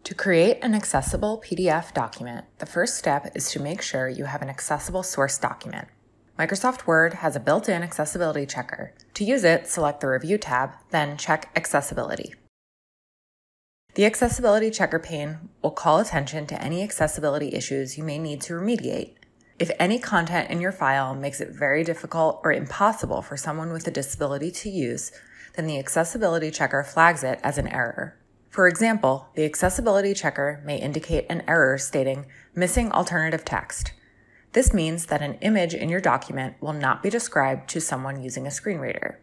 To create an accessible PDF document, the first step is to make sure you have an accessible source document. Microsoft Word has a built-in accessibility checker. To use it, select the Review tab, then check Accessibility. The Accessibility Checker pane will call attention to any accessibility issues you may need to remediate. If any content in your file makes it very difficult or impossible for someone with a disability to use, then the Accessibility Checker flags it as an error. For example, the Accessibility Checker may indicate an error stating missing alternative text. This means that an image in your document will not be described to someone using a screen reader.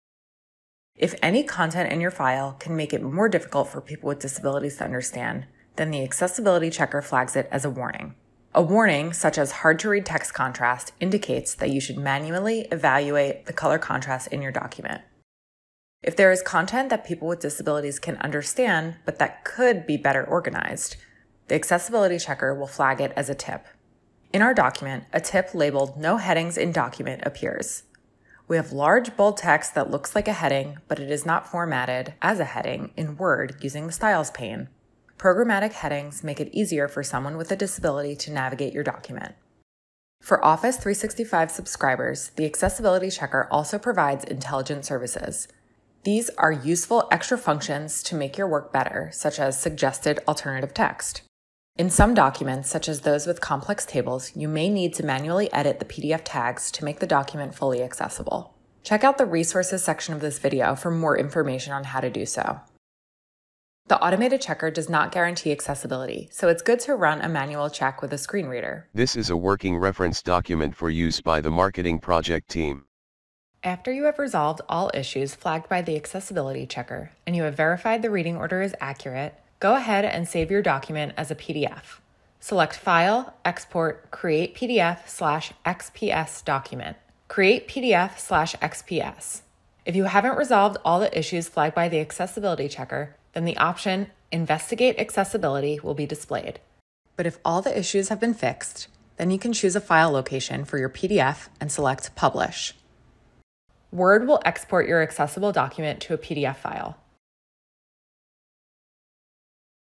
If any content in your file can make it more difficult for people with disabilities to understand, then the Accessibility Checker flags it as a warning. A warning, such as hard-to-read text contrast, indicates that you should manually evaluate the color contrast in your document. If there is content that people with disabilities can understand, but that could be better organized, the Accessibility Checker will flag it as a tip. In our document, a tip labeled No Headings in Document appears. We have large, bold text that looks like a heading, but it is not formatted as a heading in Word using the Styles pane. Programmatic headings make it easier for someone with a disability to navigate your document. For Office 365 subscribers, the Accessibility Checker also provides intelligent services. These are useful extra functions to make your work better, such as suggested alternative text. In some documents, such as those with complex tables, you may need to manually edit the PDF tags to make the document fully accessible. Check out the resources section of this video for more information on how to do so. The automated checker does not guarantee accessibility, so it's good to run a manual check with a screen reader. This is a working reference document for use by the marketing project team. After you have resolved all issues flagged by the Accessibility Checker and you have verified the reading order is accurate, go ahead and save your document as a PDF. Select File, Export, Create PDF/XPS document. Create PDF/XPS. If you haven't resolved all the issues flagged by the Accessibility Checker, then the option Investigate Accessibility will be displayed. But if all the issues have been fixed, then you can choose a file location for your PDF and select Publish. Word will export your accessible document to a PDF file.